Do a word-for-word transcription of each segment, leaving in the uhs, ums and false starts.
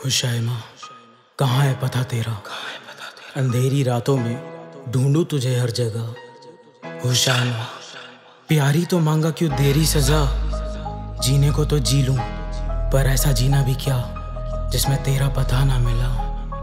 हुशाइमा, कहाँ है पता तेरा? अंधेरी रातों में ढूंढूं तुझे हर जगह। हुशाइमा, प्यारी तो मांगा क्यों देरी सजा? जीने को तो जी लूं, पर ऐसा जीना भी क्या जिसमें तेरा पता ना मिला।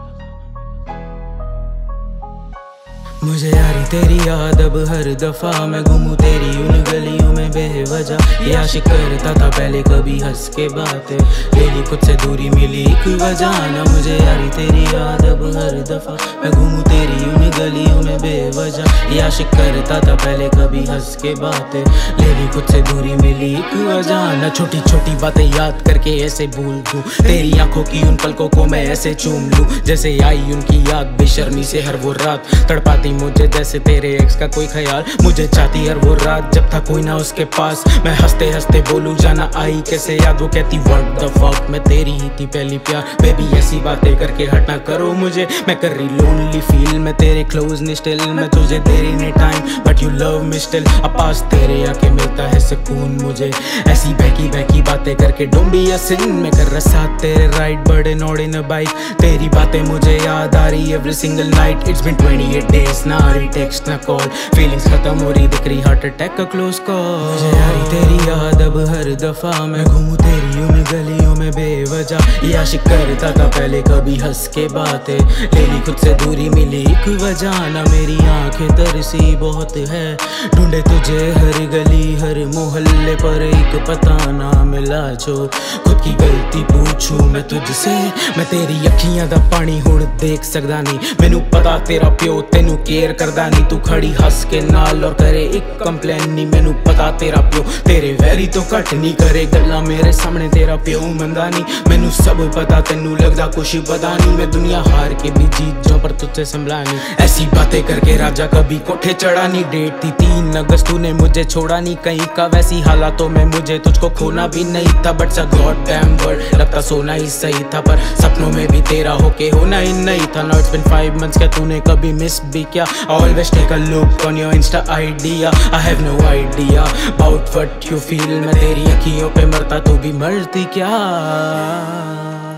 मुझे यारी तेरी याद अब हर दफा, मैं घूमूं तेरी उन गलियों में बेवजह। ये आशिक करता था पहले कभी हंस के बातें, लेली खुद से दूरी मिली एक वजह ना। मुझे यारी तेरी याद अब हर दफा, मैं घूमूं तेरी उन गलियों में बेवजह। ये आशिक करता था पहले कभी हंस के बातें, लेली खुद से दूरी मिली एक वजह ना। छोटी छोटी बातें याद करके ऐसे भूल दूं, तेरी आंखों की उन पलकों को मैं ऐसे चूम लूं, जैसे आई उनकी याद बेशर्मी से हर वो रात। तड़पाती मुझे जैसे तेरे एक्स का कोई ख्याल, मुझे चाहती हर वो रात जब था कोई ना उसके पास। मैं हंसते हंसते बोलूं जाना आई कैसे याद, वो कहती व्हाट द फक, मैं तेरी ही थी पहली प्यार। बेबी ऐसी बातें करके हटना करो मुझे, मैं कर रही लोनली फील। मैं तेरे क्लोज नहीं स्टिल, मैं तुझे दे रही नहीं time, but you love me still. अब पास तेरे आके मिलता है सुकून मुझे, ऐसी बहकी बहकी बातें करके डोंट बी अ सिन। मैं कर रहा साथ तेरे राइड बड़े नॉट इन अ बाइक, तेरी बातें मुझे याद आ रही every single night. It's been twenty eight days, ना रही टेक्स्ट ना कॉल, फीलिंग्स खत्म हो रही दिख रही हार्ट अटैक का क्लोज कॉल। मुझे यारी तेरी याद अब हर दफा, मैं घूमूं तेरी उन गलियों में बेवजह। ये आशिक करता था पहले कभी हंस के बातें, लेली खुद से दूरी मिली एक वजह ना। मेरी आंखें तरसी बहुत है, ढूंढे तुझे हर गली हर मोहल्ले, पर एक पता ना मिला जो खुद की गलती पूछूं मैं तुझसे। मैं तेरी अखियां दा पानी हुण देख सकदा नहीं, मैनू पता तेरा प्यो तेनू केयर करदा नहीं। तू खड़ी हंस के नाल और करे एक कंप्लेन नहीं, मैनू पता तेरा प्यो तेरे वैरी तो घट नहीं करे गल्ला मेरे सामने। तेरा प्यो मंदा नहीं, मैनू सब पता, तेनू लगदा कुछ पता नहीं। मैं दुनिया हार के भी जीत जाऊं पर तुझसे संभला नहीं, ऐसी बातें करके राजा कभी कोठे चढ़ा नहीं। डेट थी तीन अगस्त, तूने मुझे छोड़ा नहीं कहीं का, वैसी हालातों में मुझे तुझको खोना भी नहीं था। बट सा गॉड डैम वर्ल्ड, लगता सोना ही सही था, पर सपनों में भी तेरा होके होना ही नहीं था। Now it's been five months, क्या तूने कभी मिस भी क्या? Always take a look on your Insta idea, I have no idea about what you feel। मैं तेरी अखियों पे मरता, तू भी मरती क्या?